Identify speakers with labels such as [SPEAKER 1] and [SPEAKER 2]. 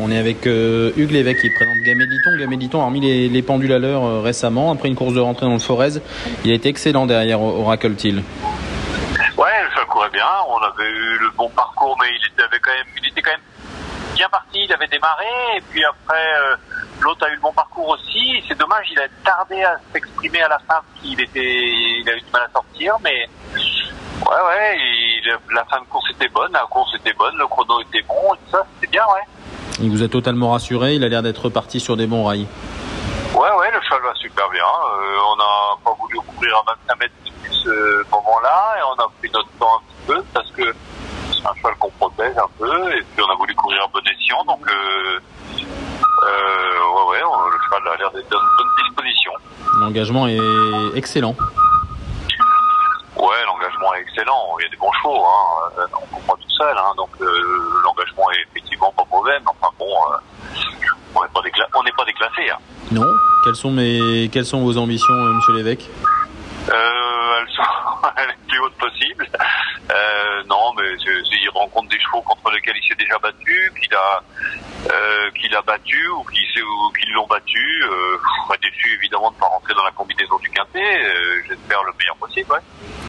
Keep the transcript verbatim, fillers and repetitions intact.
[SPEAKER 1] On est avec euh, Hugues Lévesque qui présente Gaméliton. Gaméliton a remis les, les pendules à l'heure euh, récemment. Après une course de rentrée dans le Forez, il a été excellent derrière Oracle Teal.
[SPEAKER 2] Ouais, ça courait bien. On avait eu le bon parcours, mais il était, avait quand même, il était quand même bien parti. Il avait démarré, et puis après, euh, l'autre a eu le bon parcours aussi. C'est dommage, il a tardé à s'exprimer à la fin, parce qu'il était, il a eu du mal à sortir, mais ouais, ouais, il, la fin de course était bonne, la course était bonne, le chrono était bon, et tout ça, c'était bien, ouais.
[SPEAKER 1] Il vous a totalement rassuré, il a l'air d'être reparti sur des bons rails.
[SPEAKER 2] Ouais, ouais, le cheval va super bien. Euh, on n'a pas voulu courir à vingt-cinq mètres depuis ce moment-là, et on a pris notre temps un petit peu, parce que c'est un cheval qu'on protège un peu, et puis on a voulu courir à bon escient, donc euh, euh, ouais, ouais, on, le cheval a l'air d'être dans une bonne disposition.
[SPEAKER 1] L'engagement est excellent.
[SPEAKER 2] Ouais, l'engagement est excellent. Il y a des bons chevaux, hein. On comprend tout seul, hein. Donc euh, l'engagement est effectivement pas mauvais, mais enfin bon, euh, on n'est pas, décla- on n'est pas déclassé. Hein.
[SPEAKER 1] Non. Quelles sont mes, quelles sont vos ambitions, euh, Monsieur Lévesque?
[SPEAKER 2] euh, Elles sont les plus hautes possibles. Euh, non, mais c'est, c'est, il rencontre des chevaux contre lesquels il s'est déjà battu, qu'il a, euh, qu'il a battu ou qui ou qu'ils l'ont battu. Euh, je serais déçu évidemment de ne pas rentrer dans la combinaison du quintet. Euh, j'espère le meilleur possible. Ouais.